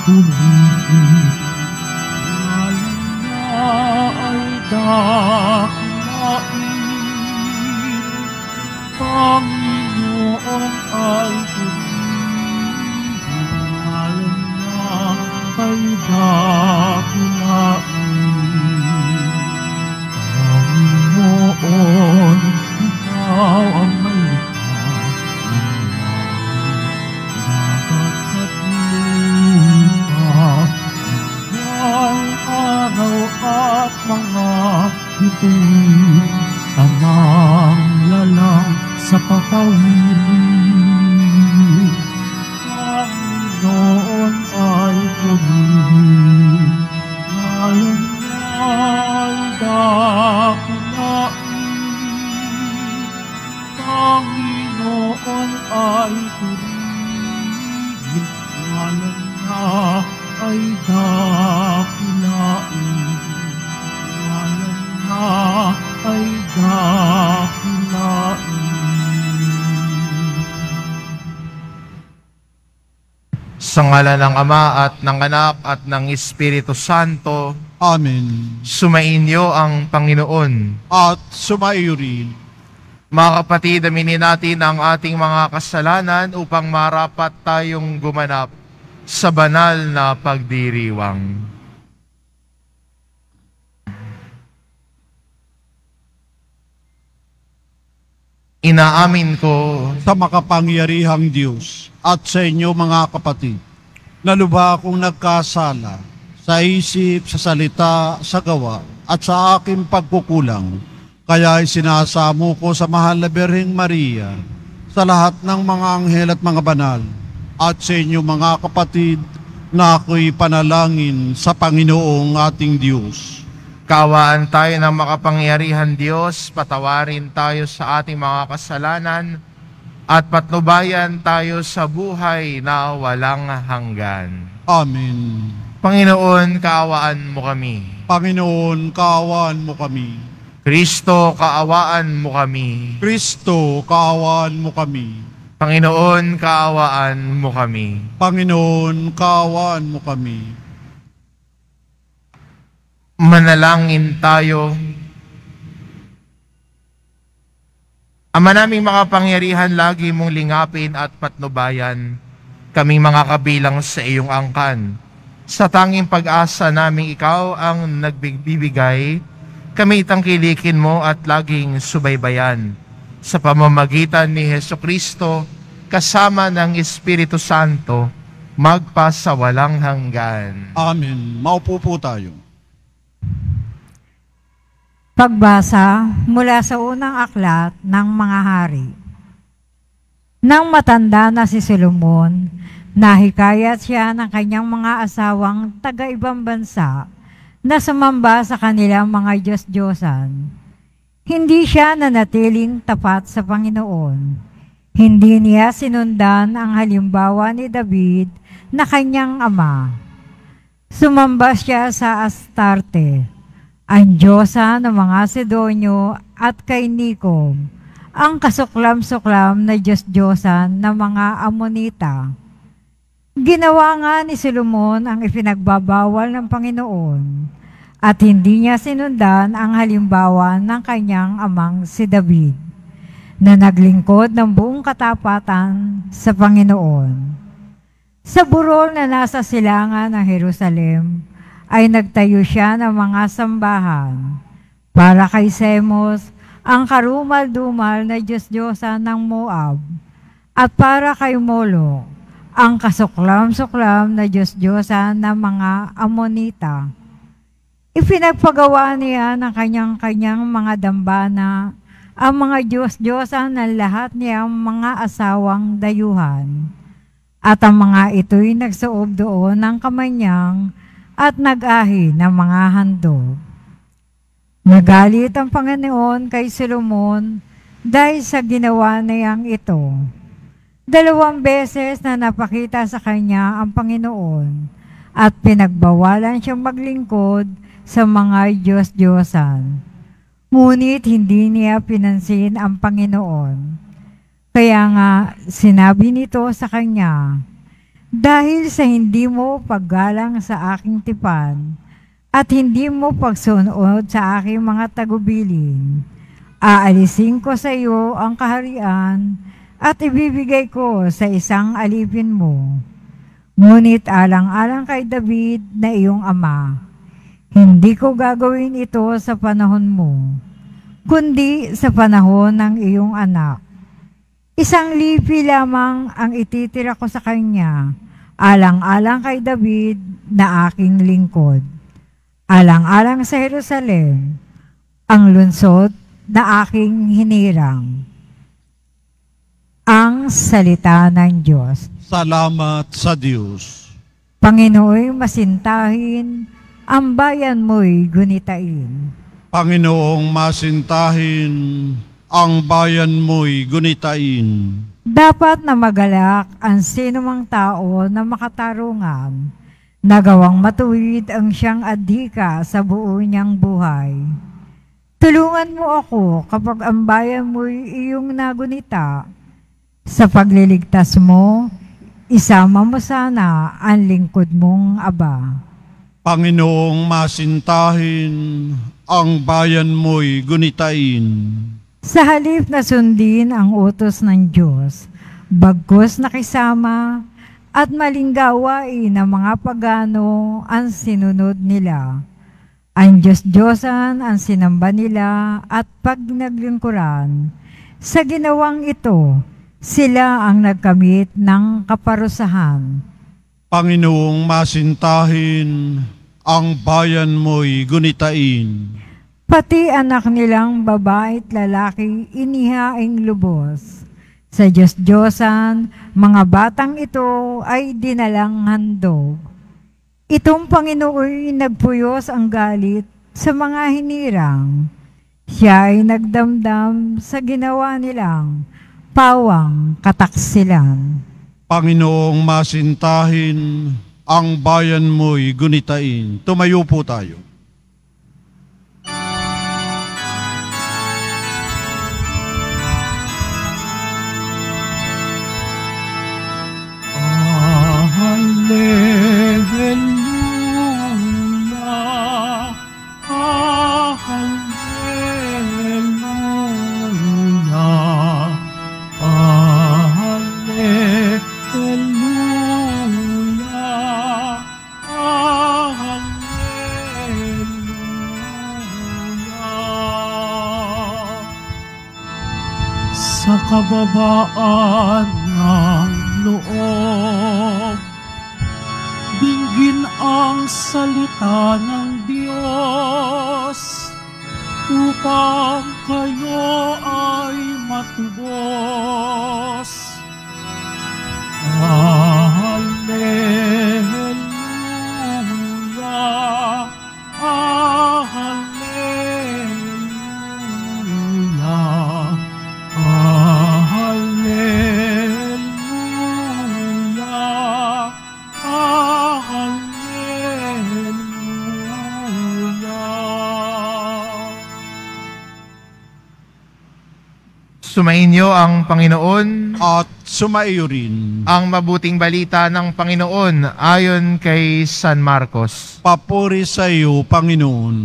purihin. Ngalan niya ay dakilain, Panginoon ay purihin. Ngalan niya ay dakilain. Panginoon, ikaw ang may likha ng dagat at lupa, ikaw araw at mga bituin, tamang lalang sa pagkawirin. Panginoon ay purihin, ngalan niya ay dakilain. Panginoon ay purihin, ngalan niya ay dakilain. Ngalan niya ay dakilain. Sa ngalan ng Ama at ng Anak at ng Espiritu Santo. Amen. Sumainyo ang Panginoon. At sumaiyo rin. Mga kapatid, aminin natin ang ating mga kasalanan upang marapat tayong gumanap sa banal na pagdiriwang. Inaamin ko Sa makapangyarihang Diyos at sa inyo mga kapatid, na lubha akong nagkasala sa isip, sa salita, sa gawa, at sa aking pagkukulang. Kaya isinasamo ko sa mahal na Birheng Maria, sa lahat ng mga anghel at mga banal, at sa inyo mga kapatid, na ako'y panalangin sa Panginoong ating Diyos. Kaawaan tayo ng makapangyarihan Diyos, patawarin tayo sa ating mga kasalanan, at patnubayan tayo sa buhay na walang hanggan. Amen. Panginoon, kaawaan mo kami. Panginoon, kaawaan mo kami. Kristo, kaawaan mo kami. Kristo, kaawaan mo kami. Panginoon, kaawaan mo kami. Panginoon, kaawaan mo kami. Manalangin tayo. Ama naming makapangyarihan, lagi mong lingapin at patnubayan kaming mga kabilang sa iyong angkan. Sa tanging pag-asa naming ikaw ang nagbibigay, kami tangkilikin mo at laging subaybayan. Sa pamamagitan ni Hesukristo, kasama ng Espiritu Santo, magpasawalang hanggan. Amen. Maupo po tayo. Pagbasa mula sa unang aklat ng mga hari. Nang matanda na si Solomon, nahikayat siya ng kanyang mga asawang taga-ibang bansa na sumamba sa kanilang mga Diyos-Diyosan. Hindi siya nanatiling tapat sa Panginoon. Hindi niya sinundan ang halimbawa ni David na kanyang ama. Sumamba siya sa Astarte, ang diyosa ng mga Sidonyo, at kay Nikom, ang kasuklam-suklam na Diyos-Diyosan ng mga Amonita. Ginawa nga ni Solomon ang ipinagbabawal ng Panginoon, at hindi niya sinundan ang halimbawa ng kanyang amang si David, na naglingkod ng buong katapatan sa Panginoon. Sa burol na nasa silangan ng Jerusalem, ay nagtayo siya ng mga sambahan para kay Semos, ang karumal-dumal na Diyos-Diyosa ng Moab, at para kay Moloch, ang kasuklam-suklam na Diyos-Diyosa ng mga Amonita. Ipinagpagawa niya ng kanyang mga dambana ang mga Diyos-Diyosa ng lahat niyang mga asawang dayuhan, at ang mga ito'y nagsuob doon ng kamay niyang at nag-ahi ng mga handog. Nagalit ang Panginoon kay Solomon dahil sa ginawa niyang ito. 2 beses na napakita sa kanya ang Panginoon at pinagbawalan siyang maglingkod sa mga Diyos-Diyosan. Ngunit hindi niya pinansin ang Panginoon. Kaya nga sinabi nito sa kanya, Dahil sa hindi mo paggalang sa aking tipan at hindi mo pagsunod sa aking mga tagubilin, aalisin ko sa iyo ang kaharian at ibibigay ko sa isang alipin mo. Ngunit alang-alang kay David na iyong ama, hindi ko gagawin ito sa panahon mo, kundi sa panahon ng iyong anak. Isang lipi lamang ang ititira ko sa kanya, alang-alang kay David na aking lingkod. Alang-alang sa Jerusalem, ang lungsod na aking hinirang. Ang salita ng Diyos. Salamat sa Diyos. Panginooy masintahin, ang bayan mo'y gunitain. Panginoong masintahin, ang bayan mo'y gunitain. Dapat na magalak ang sinumang tao na makatarungan, nagawang matuwid ang siyang adhika sa buo niyang buhay. Tulungan mo ako kapag ang bayan mo'y iyong nagunita. Sa pagliligtas mo, isama mo sana ang lingkod mong aba. Panginoong masintahin, ang bayan mo'y gunitain. Sa halip na sundin ang utos ng Diyos, bagkus nakisama at maling gawain ng mga pagano ang sinunod nila. Ang Diyos-Diyosan ang sinamba nila at pag naglingkuran. Sa ginawang ito, sila ang nagkamit ng kaparusahan. Panginoong masintahin, ang bayan mo'y gunitain. Pati anak nilang babae at lalaki inihaing lubos. Sa Diyos-Diyosan, mga batang ito ay dinalang handog. Itong Panginooy nagpuyos ang galit sa mga hinirang. Siya ay nagdamdam sa ginawa nilang pawang kataksilan. Panginoong masintahin, ang bayan mo'y gunitain. Tumayo po tayo. Hallelujah, hallelujah, hallelujah, hallelujah. Sa kababaan ng loob, dinggin ang salita ng Diyos upang kayo ay matubos. Hallelujah, hallelujah, hallelujah, hallelujah. Sumainyo ang Panginoon. At sumaiyo rin. Ang mabuting balita ng Panginoon ayon kay San Marcos. Papuri sa iyo, Panginoon.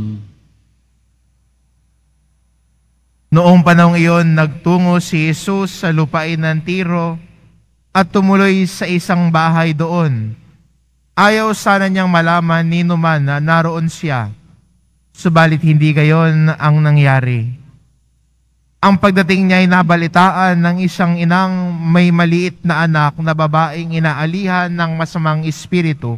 Noong panahong iyon, nagtungo si Jesus sa lupain ng Tiro at tumuloy sa isang bahay doon. Ayaw sana niyang malaman ni numan na naroon siya, subalit hindi gayon ang nangyari. Ang pagdating niya ay nabalitaan ng isang inang may maliit na anak na babaeng inaalihan ng masamang espiritu.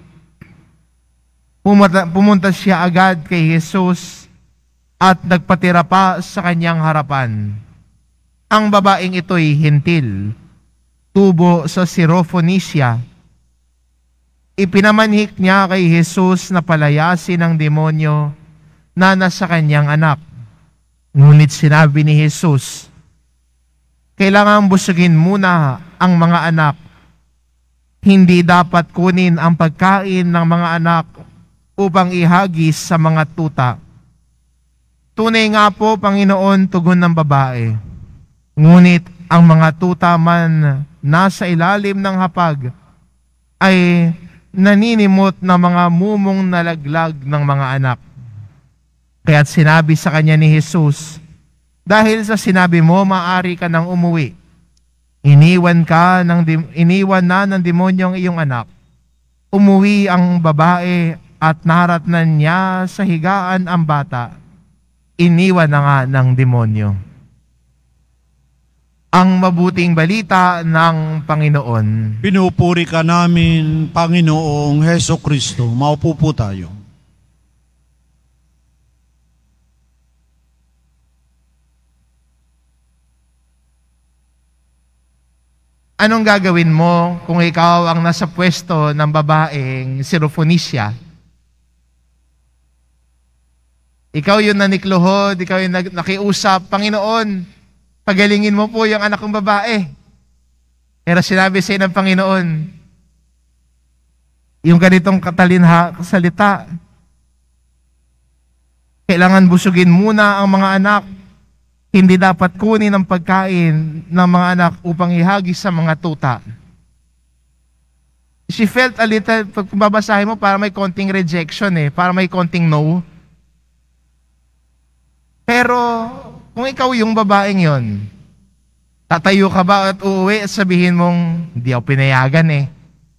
Pumunta siya agad kay Jesus at nagpatira pa sa kanyang harapan. Ang babaeng ito'y hintil, tubo sa Syrophoenicia. Ipinamanhik niya kay Jesus na palayasin ng demonyo na nasa kanyang anak. Ngunit sinabi ni Jesus, kailangan busugin muna ang mga anak. Hindi dapat kunin ang pagkain ng mga anak upang ihagis sa mga tuta. Tunay nga po, Panginoon, tugon ng babae. Ngunit ang mga tuta man nasa ilalim ng hapag ay naninimot na mga mumong nalaglag ng mga anak. Kaya't sinabi sa kanya ni Jesus, dahil sa sinabi mo, maaari ka nang umuwi. Iniwan na ng demonyong iyong anak. Umuwi ang babae at naharatnan niya sa higaan ang bata. Iniwan na nga ng demonyo. Ang mabuting balita ng Panginoon. Pinupuri ka namin, Panginoong Heso Kristo. Maupo po tayo. Anong gagawin mo kung ikaw ang nasa pwesto ng babaeng Syrophoenicia? Ikaw yung nanikluhod, ikaw yung nakiusap, Panginoon, pagalingin mo po yung anak kong babae. Pero sinabi sa ng Panginoon, yung ganitong salita, kailangan busugin muna ang mga anak. Hindi dapat kunin ang pagkain ng mga anak upang ihagis sa mga tuta. She felt a little, pag babasahin mo, para may konting rejection para may konting no. Pero, kung ikaw yung babaeng yon, tatayo ka ba at uuwi at sabihin mong, hindi ako pinayagan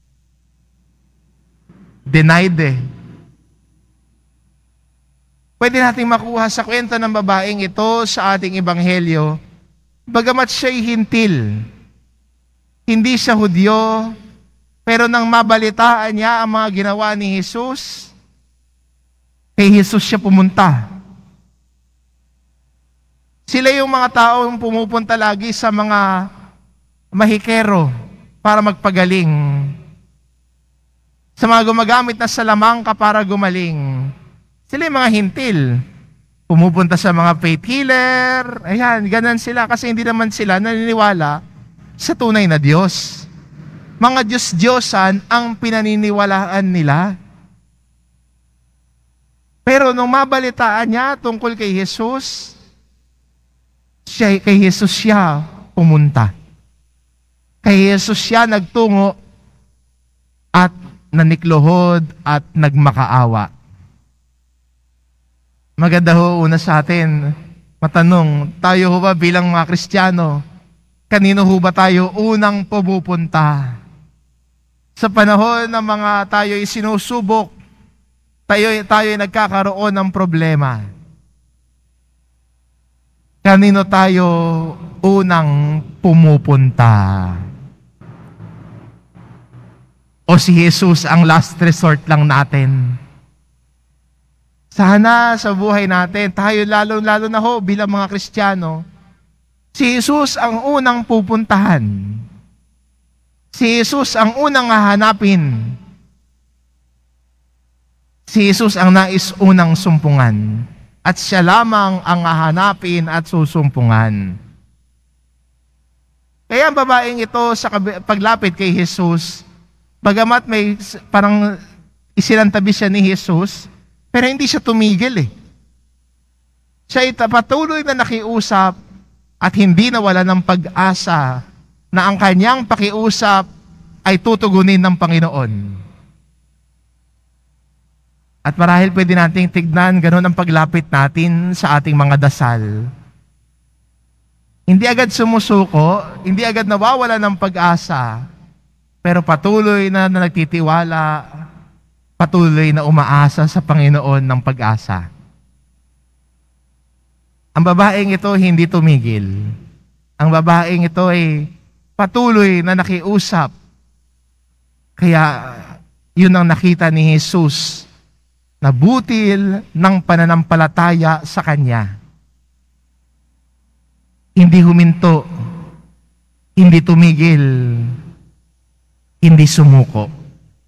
Denied Pwede nating makuha sa kwento ng babaeng ito sa ating ebanghelyo, bagamat siya'y hintil, hindi siya Hudyo, pero nang mabalitaan niya ang mga ginawa ni Jesus, kay Jesus siya pumunta. Sila yung mga taong pumupunta lagi sa mga mahikero para magpagaling. Sa mga gumagamit na salamangka para gumaling. Sila yung mga hintil. Pumupunta sa mga faith healer. Ayan, ganun sila kasi hindi naman sila naniniwala sa tunay na Diyos. Mga Diyos-Diyosan ang pinaniniwalaan nila. Pero nung mabalitaan niya tungkol kay Jesus, kay Jesus siya pumunta. Kay Jesus siya nagtungo at nanikluhod at nagmakaawa. Maganda ho una sa atin, matanong, tayo ho ba bilang mga Kristiyano, kanino ho ba tayo unang pumupunta? Sa panahon ng mga tayo'y sinusubok, tayo'y nagkakaroon ng problema. Kanino tayo unang pumupunta? O si Jesus ang last resort lang natin? Sana sa buhay natin, tayo lalo-lalo na ho bilang mga Kristiyano, si Jesus ang unang pupuntahan. Si Jesus ang unang hahanapin. Si Jesus ang nais unang sumpungan. At siya lamang ang hahanapin at susumpungan. Kaya ang babaeng ito sa paglapit kay Jesus, bagamat may parang isilantabi siya ni Jesus, pero hindi siya tumigil Siya patuloy na nakiusap at hindi nawala ng pag-asa na ang kanyang pakiusap ay tutugunin ng Panginoon. At marahil pwede nating tignan ganun ang paglapit natin sa ating mga dasal. Hindi agad sumusuko, hindi agad nawawala ng pag-asa, pero patuloy na nagtitiwala, patuloy na umaasa sa Panginoon ng pag-asa. Ang babaeng ito hindi tumigil. Ang babaeng ito ay patuloy na nakiusap. Kaya yun ang nakita ni Jesus na butil ng pananampalataya sa Kanya. Hindi huminto, hindi tumigil, hindi sumuko.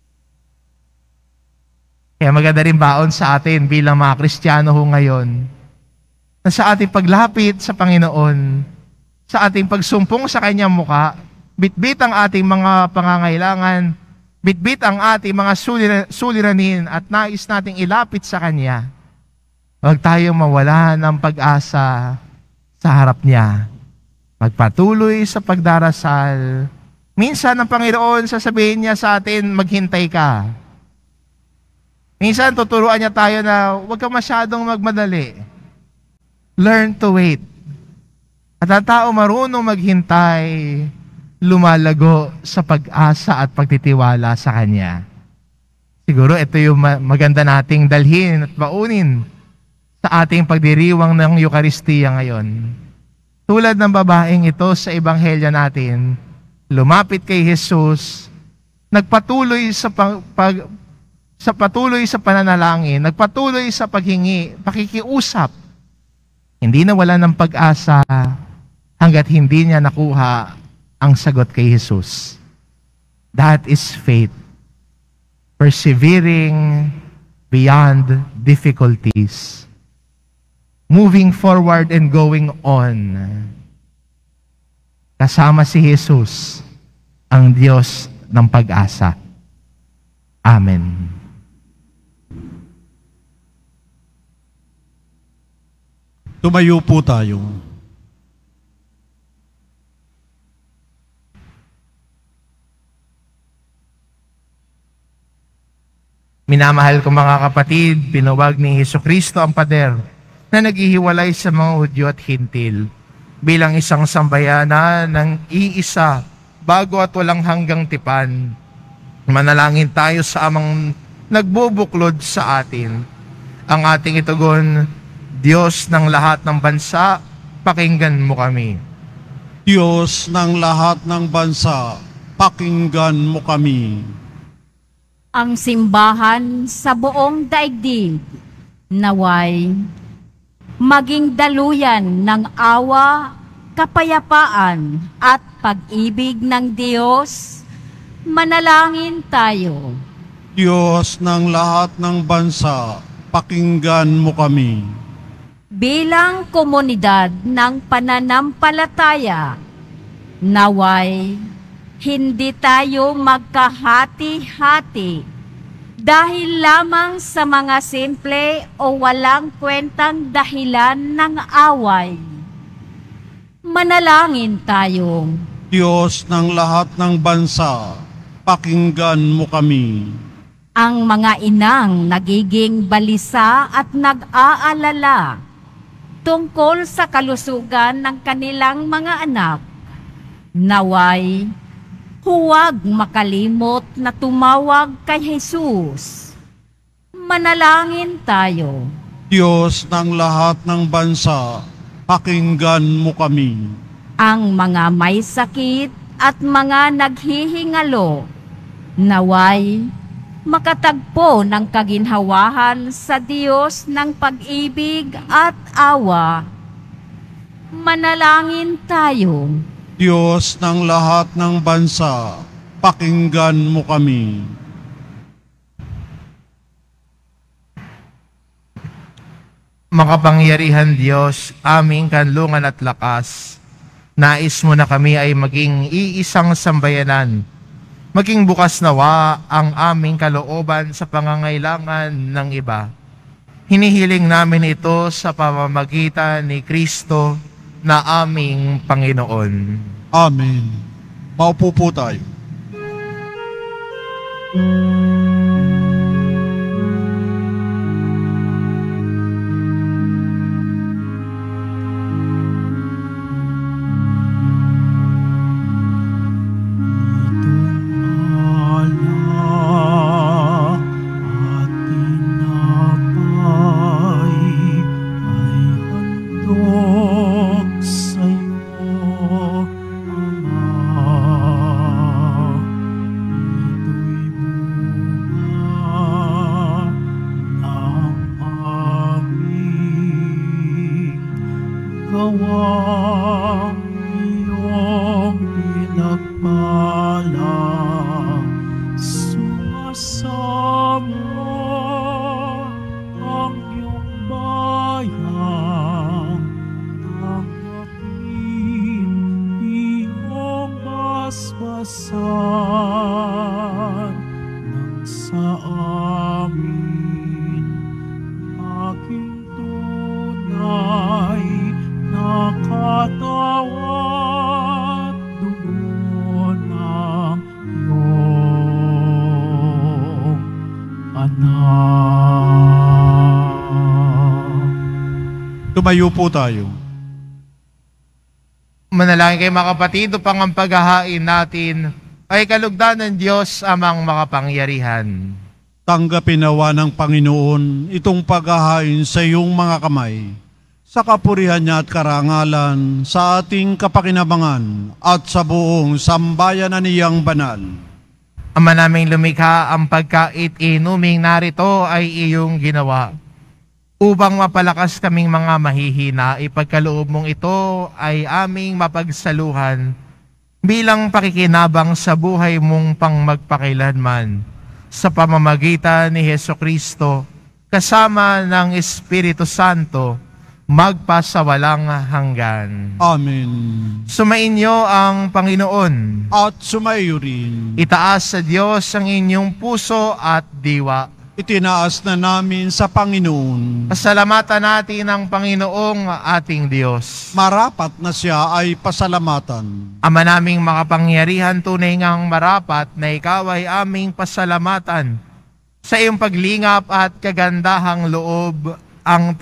Kaya maganda rin baon sa atin bilang mga Kristiyano ho ngayon, na sa ating paglapit sa Panginoon, sa ating pagsumpong sa Kanyang muka, bitbit ang ating mga pangangailangan, bitbit ang ating mga suliranin at nais nating ilapit sa Kanya. Huwag tayong mawala ng pag-asa sa harap niya. Magpatuloy sa pagdarasal Minsan ang Panginoon sasabihin niya sa atin, maghintay ka. Minsan tuturuan niya tayo na huwag ka masyadong magmadali. Learn to wait. At ang tao marunong maghintay, lumalago sa pag-asa at pagtitiwala sa Kanya. Siguro ito yung maganda nating dalhin at baunin sa ating pagdiriwang ng Eucharistia ngayon. Tulad ng babaeng ito sa ebanghelyo natin, lumapit kay Jesus, nagpatuloy sa patuloy sa pananalangin, nagpatuloy sa paghingi, pakikiusap. Hindi nawala ng pag-asa hanggat hindi niya nakuha ang sagot kay Jesus. That is faith. Persevering beyond difficulties. Moving forward and going on. Kasama si Jesus, ang Diyos ng pag-asa. Amen. Tumayo po tayo. Minamahal ko mga kapatid, binuwag ni Hesukristo ang pader na naghihiwalay sa mga Hudyo at Hintil bilang isang sambayanan ng iisa, bago at walang hanggang tipan. Manalangin tayo sa amang nagbubuklod sa atin. Ang ating itugon, Diyos ng lahat ng bansa, pakinggan mo kami. Diyos ng lahat ng bansa, pakinggan mo kami. Ang simbahan sa buong daigdig, naway maging daluyan ng awa, kapayapaan at pag-ibig ng Diyos. Manalangin tayo. Diyos ng lahat ng bansa, pakinggan mo kami. Bilang komunidad ng pananampalataya, naway hindi tayo magkahati-hati dahil lamang sa mga simple o walang kwentang dahilan ng away. Manalangin tayo. Diyos ng lahat ng bansa, pakinggan mo kami. Ang mga inang nagiging balisa at nag-aalala tungkol sa kalusugan ng kanilang mga anak, naway huwag makalimot na tumawag kay Jesus. Manalangin tayo. Diyos ng lahat ng bansa, pakinggan mo kami. Ang mga may sakit at mga naghihingalo, naway makatagpo ng kaginhawahan sa Diyos ng pag-ibig at awa. Manalangin tayo. Diyos ng lahat ng bansa, pakinggan mo kami. Makapangyarihan Diyos, aming kanlungan at lakas, nais mo na kami ay maging iisang sambayanan. Maging bukas nawa ang aming kalooban sa pangangailangan ng iba. Hinihiling namin ito sa pamamagitan ni Kristo na aming Panginoon. Amen. Maupo po tayo. Aking tunay na Tumayo po tayo. Manalangin kayo mga kapatid, upang ang paghahain natin ay kalugdan ng Diyos amang makapangyarihan. Tanggapin nawa ng Panginoon itong paghahain sa iyong mga kamay, sa kapurihan niya at karangalan, sa ating kapakinabangan at sa buong sambayan na niyang banal. Ama naming lumikha, ang pagkait inuming narito ay iyong ginawa. Upang mapalakas kaming mga mahihina, ipagkaloob mong ito ay aming mapagsaluhan bilang pakikinabang sa buhay mong pangmagpakailanman sa pamamagitan ni Hesukristo kasama ng Espiritu Santo magpasawalang hanggan. Amen. Sumainyo ang Panginoon. At sumaiyo rin. Itaas sa Diyos ang inyong puso at diwa. Itinaas na namin sa Panginoon. Pasalamatan natin ang Panginoong ating Diyos. Marapat na siya ay pasalamatan. Ama naming makapangyarihan, tunay ngang marapat na ikaw ay aming pasalamatan. Sa iyong paglingap at kagandahang loob, ang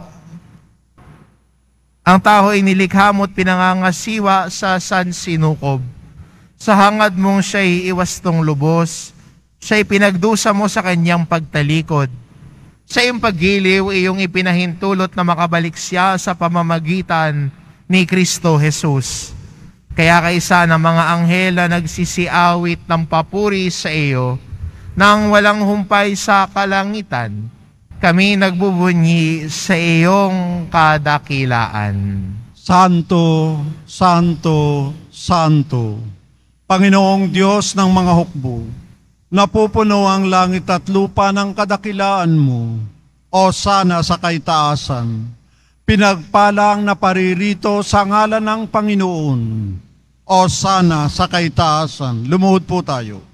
tao ay nilikha mo't pinangangasiwa sa sansinukob. Sa hangad mong siya'y iwastong lubos, siya'y pinagdusa mo sa kanyang pagtalikod. Sa iyong paggiliw, iyong ipinahintulot na makabalik siya sa pamamagitan ni Kristo Jesus. Kaya kaisa ng mga anghel na nagsisiawit ng papuri sa iyo, nang walang humpay sa kalangitan, kami nagbubunyi sa iyong kadakilaan. Santo, Santo, Santo, Panginoong Diyos ng mga hukbo, napupuno ang langit at lupa ng kadakilaan mo, o sana sa kaitaasan. Pinagpala ang naparirito sa ngalan ng Panginoon, o sana sa kaitaasan. Lumuhod po tayo.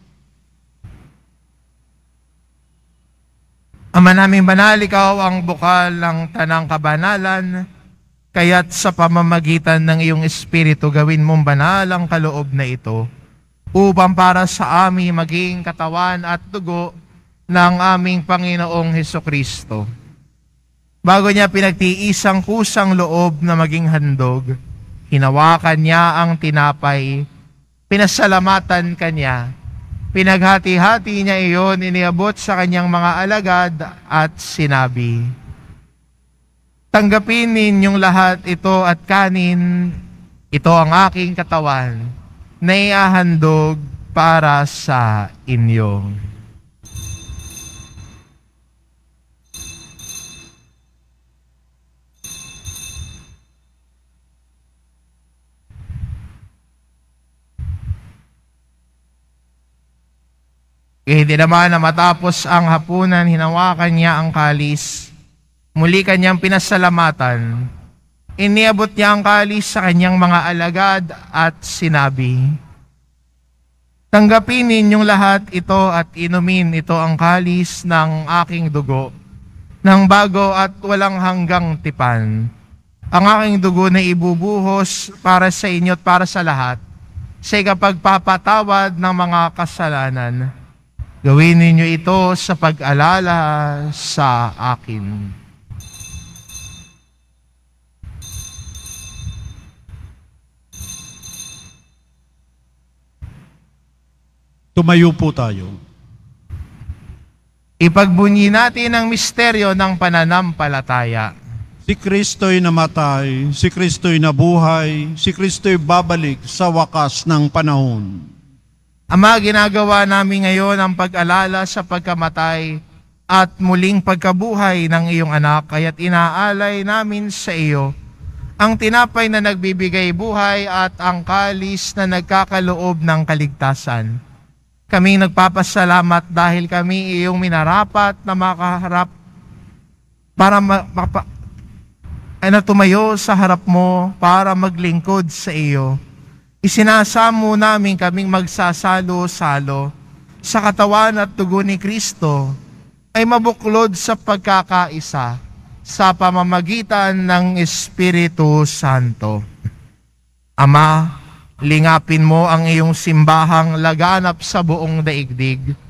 Ama naming banal, ikaw ang bukal ng tanang kabanalan, kaya't sa pamamagitan ng iyong Espiritu gawin mong banal ang kaloob na ito, upang para sa amin maging katawan at dugo ng aming Panginoong Hesukristo. Bago niya pinagtiis ang kusang loob na maging handog, hinawakan niya ang tinapay, pinasalamatan kanya, pinaghati-hati niya iyon, iniabot sa kanyang mga alagad at sinabi, "Tanggapin ninyong lahat ito at kanin, ito ang aking katawan, na iahandog para sa inyo." Hindi naman na matapos ang hapunan, hinawakan niya ang kalis, muli kanyang pinasalamatan, iniabot niya ang kalis sa kanyang mga alagad at sinabi, "Tanggapin ninyong lahat ito at inumin, ito ang kalis ng aking dugo, ng bago at walang hanggang tipan. Ang aking dugo na ibubuhos para sa inyo at para sa lahat, sa ikapagpapatawad ng mga kasalanan. Gawin ninyo ito sa pag-alala sa akin." Tumayo po tayo. Ipagbunyi natin ang misteryo ng pananampalataya. Si Kristo'y namatay, si Kristo'y nabuhay, si Kristo'y babalik sa wakas ng panahon. Ama, ginagawa namin ngayon ang pag-alala sa pagkamatay at muling pagkabuhay ng iyong anak, kaya't inaalay namin sa iyo ang tinapay na nagbibigay buhay at ang kalis na nagkakaloob ng kaligtasan. Kami nagpapasalamat dahil kami iyong minarapat na makaharap para tumayo sa harap mo para maglingkod sa iyo. Isinasamo namin kaming magsasalo-salo sa katawan at dugo ni Kristo ay mabuklod sa pagkakaisa sa pamamagitan ng Espiritu Santo. Ama, lingapin mo ang iyong simbahang laganap sa buong daigdig.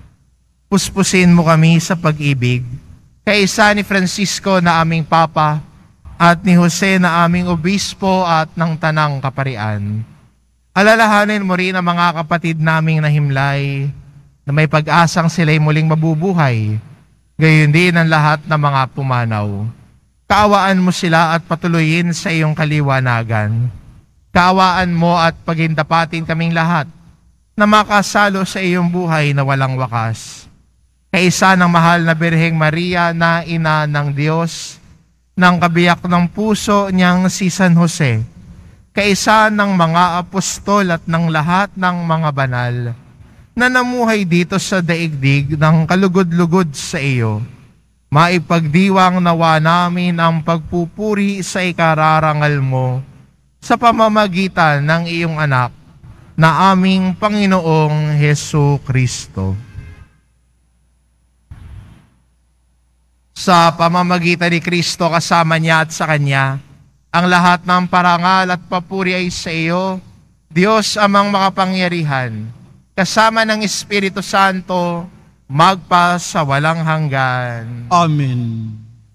Puspusin mo kami sa pag-ibig. Kaisa ni Francisco na aming Papa, at ni Jose na aming obispo at ng Tanang Kaparian. Alalahanin mo rin ang mga kapatid naming nahimlay na may pag-asang sila'y muling mabubuhay, gayon din ang lahat ng mga pumanaw. Kaawaan mo sila at patuloyin sa iyong kaliwanagan. Kaawaan mo at pagindapatin kaming lahat na makasalo sa iyong buhay na walang wakas. Kaisa ng mahal na Birheng Maria na ina ng Diyos, ng kabiyak ng puso niyang si San Jose, kaisa ng mga apostol at ng lahat ng mga banal na namuhay dito sa daigdig ng kalugod-lugod sa iyo, maipagdiwang nawa namin ang pagpupuri sa ikararangal mo sa pamamagitan ng iyong anak na aming Panginoong Hesu Kristo. Sa pamamagitan ni Kristo kasama niya at sa Kanya, ang lahat ng parangal at papuri ay sa iyo, Diyos amang makapangyarihan, kasama ng Espiritu Santo, magpa sa walang hanggan. Amen.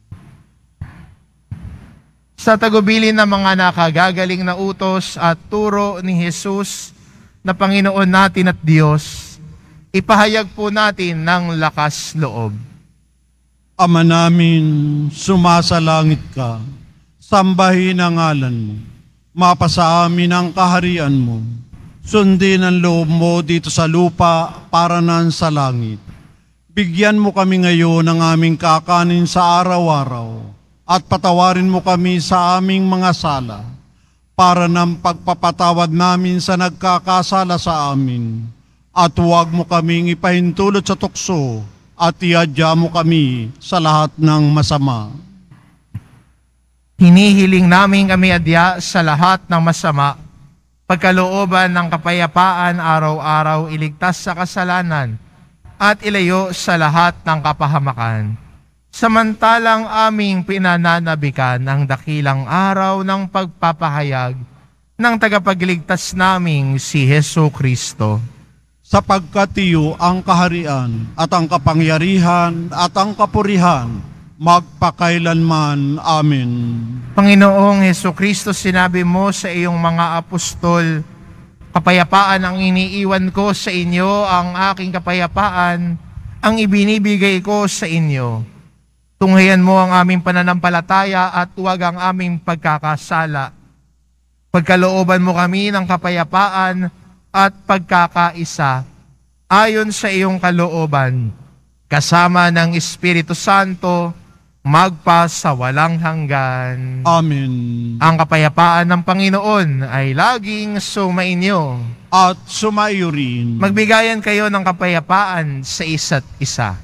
Sa tagubilin ng mga nakagagaling na utos at turo ni Jesus na Panginoon natin at Diyos, ipahayag po natin ng lakas loob. Ama namin, sumasalangit ka, sambahin ang ngalan mo, mapasa amin ang kaharian mo, sundin ang loob mo dito sa lupa para nan sa langit. Bigyan mo kami ngayon ng aming kakanin sa araw-araw at patawarin mo kami sa aming mga sala para ng pagpapatawad namin sa nagkakasala sa amin. At huwag mo kaming ipahintulot sa tukso at iadya mo kami sa lahat ng masama. Hinihiling namin kami adya sa lahat ng masama, pagkalooban ng kapayapaan araw-araw iligtas sa kasalanan at ilayo sa lahat ng kapahamakan. Samantalang aming pinananabikan ang dakilang araw ng pagpapahayag ng tagapagligtas naming si Hesu Kristo. Sapagkat iyo ang kaharian at ang kapangyarihan at ang kapurihan magpakailanman. Amen. Panginoong Hesu Kristo, sinabi mo sa iyong mga apostol, kapayapaan ang iniiwan ko sa inyo, ang aking kapayapaan ang ibinibigay ko sa inyo. Tunghayan mo ang aming pananampalataya at huwag ang aming pagkakasala. Pagkalooban mo kami ng kapayapaan at pagkakaisa ayon sa iyong kalooban, kasama ng Espiritu Santo, magpa sa walang hanggan. Amen. Ang kapayapaan ng Panginoon ay laging sumainyo. At sumaiyo rin. Magbigayan kayo ng kapayapaan sa isa't isa.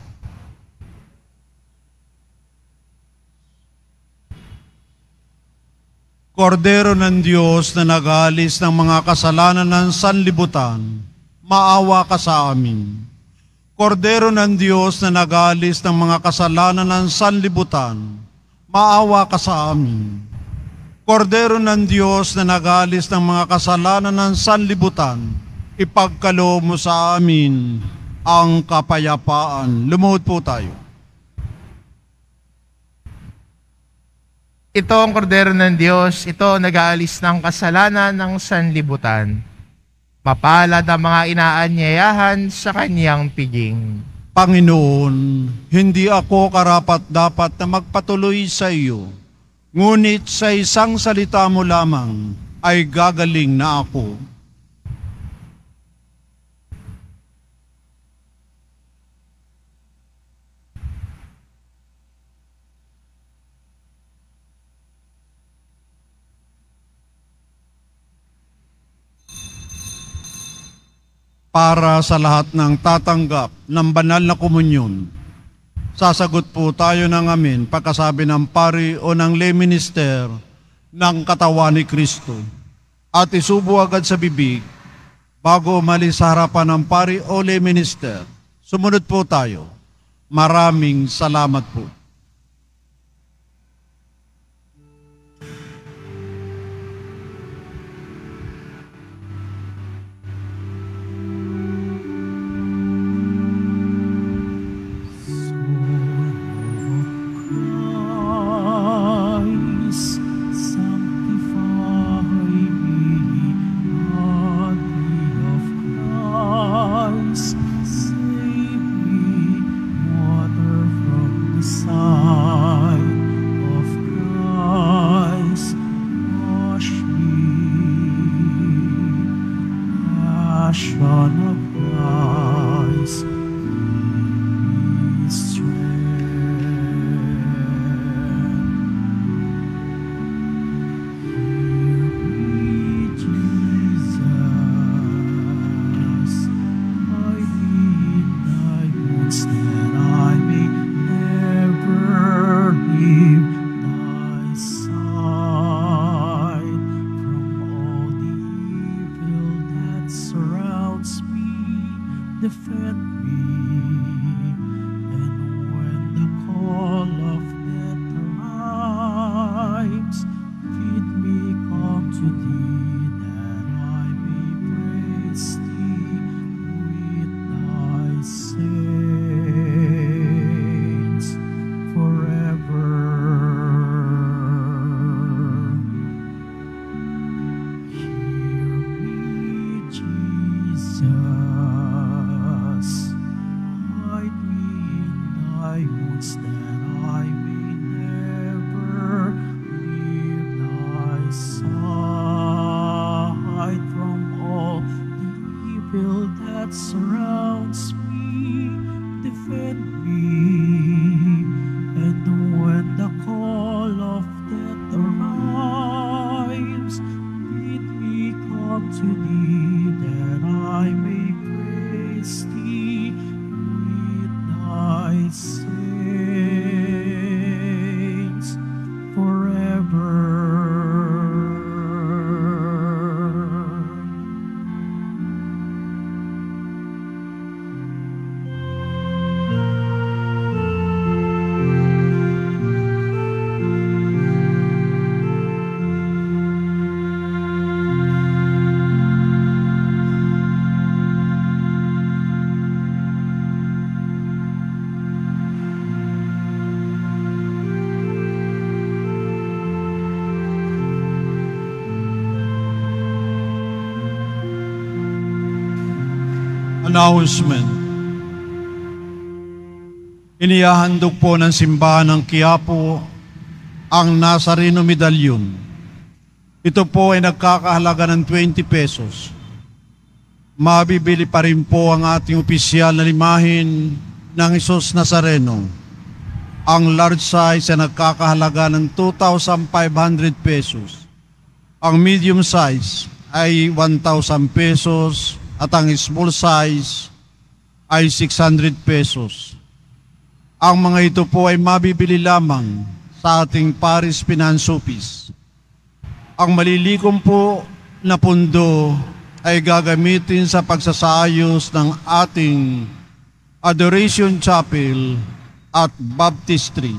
Kordero ng Diyos na nag-aalis ng mga kasalanan ng sanlibutan, maawa ka sa amin. Kordero ng Diyos na nag-aalis ng mga kasalanan ng sanlibutan, maawa ka sa amin. Kordero ng Diyos na nag-aalis ng mga kasalanan ng sanlibutan, ipagkaloob mo sa amin ang kapayapaan. Lumuhod po tayo. Ito ang kordero ng Diyos, ito nag-aalis ng kasalanan ng sanlibutan. Mapalad ang mga inaanyayahan sa kanyang piging. Panginoon, hindi ako karapat-dapat na magpatuloy sa iyo, ngunit sa isang salita mo lamang ay gagaling na ako. Para sa lahat ng tatanggap ng banal na komunyon, sasagot po tayo ng amen pagkasabi ng pari o ng lay minister ng katawan ni Kristo. At isubo agad sa bibig bago umalis sa harapan ng pari o lay minister. Sumunod po tayo. Maraming salamat po. Christ, defend me. And when the call of death arrives, bid me come to thee, that I may praise thee with thy saints forever. Hear me, Jesus, hide me in thy wounds, that I may never leave thy side. From all the evil that surrounds me, defend me. And when the call of death arrives, bid me come to thee, that I may praise thee with thy saints forever. Announcement. Inihahandog po ng simbahan ng Quiapo ang Nazareno Medallion. Ito po ay nagkakahalaga ng 20 pesos. Mabibili pa rin po ang ating opisyal na limahin ng Hesus Nazareno. Ang large size ay nagkakahalaga ng 2,500 pesos. Ang medium size ay 1,000 pesos at ang small size ay 600 pesos. Ang mga ito po ay mabibili lamang sa ating Paris Finance Office. Ang malilikom po na pundo ay gagamitin sa pagsasayos ng ating Adoration Chapel at Baptistry.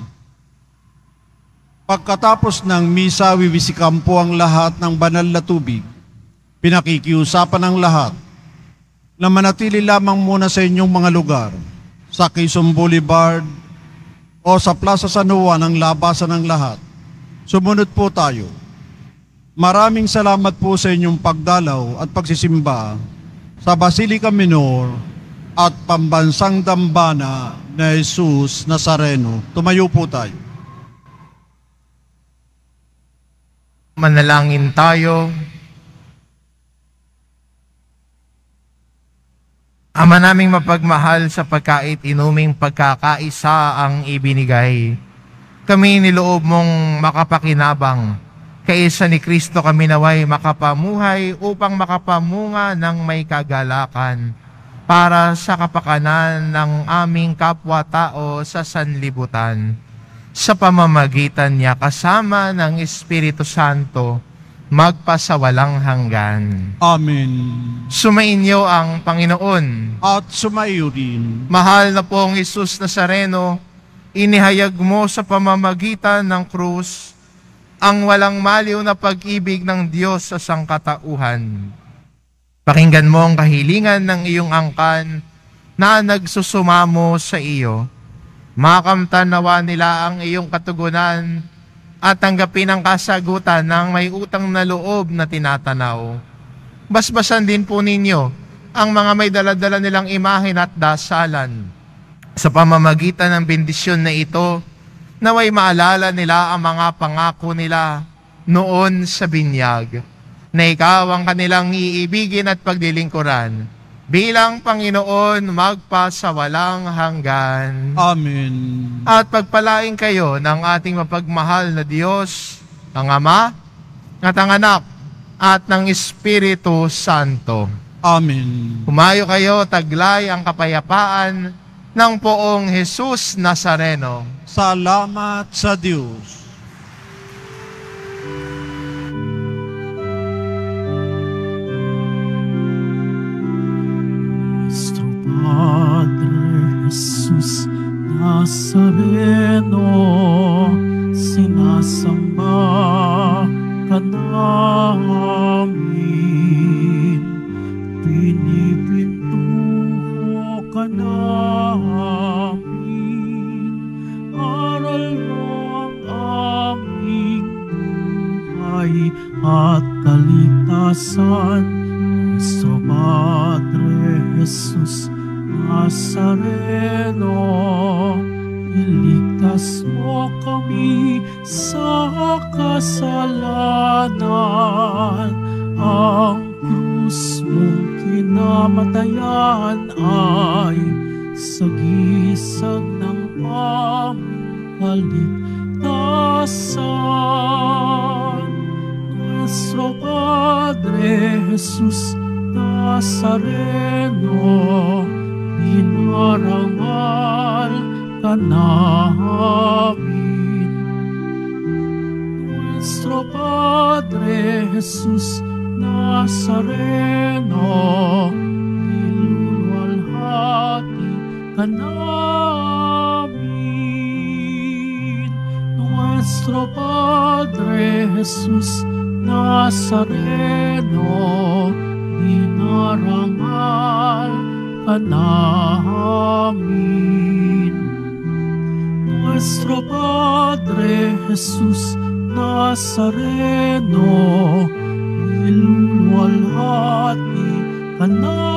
Pagkatapos ng misa, wiwisikan po ang lahat ng banal na tubig. Pinakikiusapan ng lahat na manatili lamang muna sa inyong mga lugar, sa Quezon Boulevard o sa Plaza San Juan ang labasan ng lahat. Sumunod po tayo. Maraming salamat po sa inyong pagdalaw at pagsisimba sa Basilica Minor at Pambansang Dambana na Hesus Nazareno. Tumayo po tayo. Manalangin tayo. Ama naming mapagmahal, sa pagkait inuming pagkakaisa ang ibinigay. Kami niloob mong makapakinabang. Kaisa ni Kristo kami naway makapamuhay upang makapamunga ng may kagalakan para sa kapakanan ng aming kapwa-tao sa sanlibutan. Sa pamamagitan niya kasama ng Espiritu Santo, magpasawalang hanggan. Amen. Sumainyo ang Panginoon. At sumayo rin. Mahal na pong Hesus Nazareno, inihayag mo sa pamamagitan ng krus ang walang maliw na pag-ibig ng Diyos sa sangkatauhan. Pakinggan mo ang kahilingan ng iyong angkan na nagsusumamo sa iyo. Makamtan nawa nila ang iyong katugunan at tanggapin ang kasagutan ng may utang na loob na tinatanaw. Basbasan din po ninyo ang mga may daladala nilang imahen at dasalan. Sa pamamagitan ng bendisyon na ito, naway maalala nila ang mga pangako nila noon sa binyag, na ikaw ang kanilang iibigin at pagdilingkuran. Bilang Panginoon, magpasawalang hanggan. Amen. At pagpalain kayo ng ating mapagmahal na Diyos, ang Ama, at ang Anak, at ng Espiritu Santo. Amen. Humayo kayo, taglay ang kapayapaan ng poong Hesus Nazareno. Salamat sa Diyos. Nazareno, sinasamba ka namin, pinipintuho ka namin, aral mo ang aming buhay at kaligtasan. Nuestro Padre Jesus Nazareno, iligtas mo kami sa kasalanan. Ang krus mong kinamatayan ay sagisag ng aming kaligtasan. Nuestro Padre Jesus Nazareno, dinarangal ka namin. Nuestro Padre Jesus Nazareno, niluluwalhati ka namin. Nuestro Padre Jesus Nazareno, dinarangal ka namin. Nuestro Padre Jesus Nazareno, niluluwalhati ka namin.